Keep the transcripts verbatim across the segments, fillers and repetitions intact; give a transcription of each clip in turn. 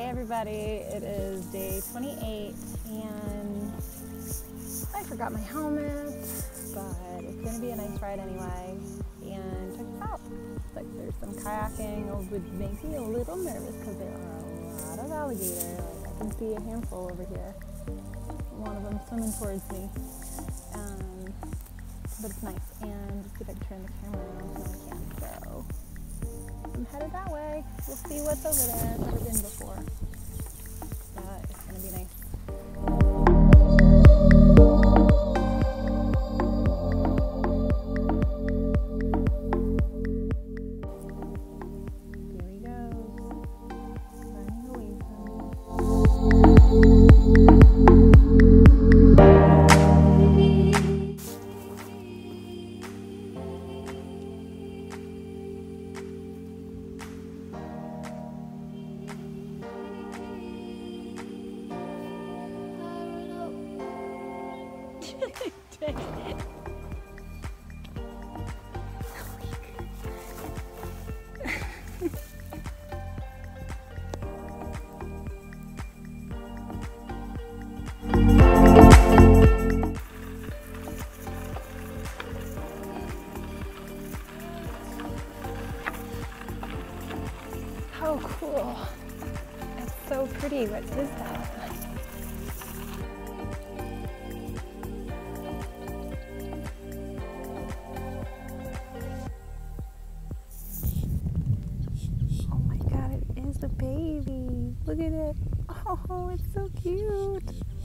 everybody, it is day twenty-eight and I forgot my helmet, but it's going to be a nice ride anyway. And check this out, like there's some kayaking. It would make me a little nervous because there are a lot of alligators. Like I can see a handful over here. One of them swimming towards me. Um, but it's nice, and let's see if I can turn the camera around so I can. So I'm headed that way. We'll see what's over there. I've never been before, but it's gonna be nice. Here he goes, running away from me. Dang it. How cool. It's so pretty. What is that? The baby. Look at it. Oh, it's so cute.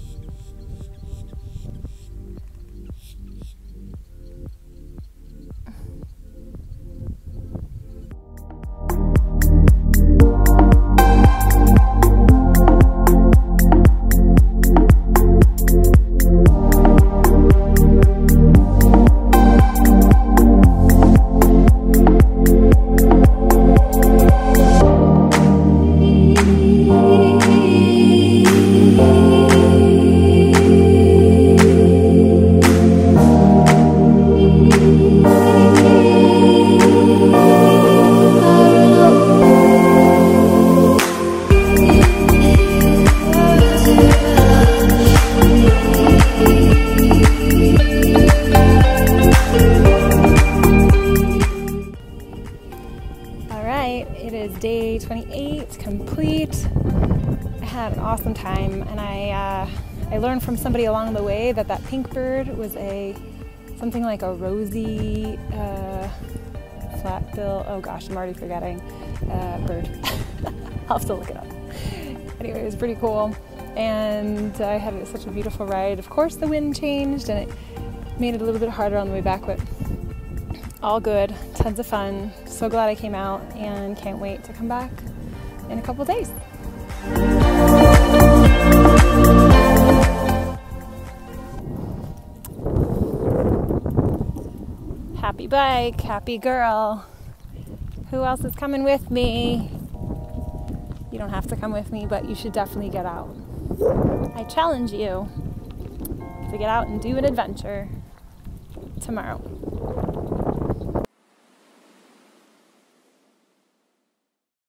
It is day twenty-eight, complete. I had an awesome time, and I uh, I learned from somebody along the way that that pink bird was a something like a rosy uh, flatbill. Oh gosh, I'm already forgetting uh, bird. I'll have to look it up. Anyway, it was pretty cool, and I had such a beautiful ride. Of course, the wind changed, and it made it a little bit harder on the way back, but all good, tons of fun. So glad I came out and can't wait to come back in a couple days. Happy bike, happy girl. Who else is coming with me? You don't have to come with me, but you should definitely get out. I challenge you to get out and do an adventure tomorrow.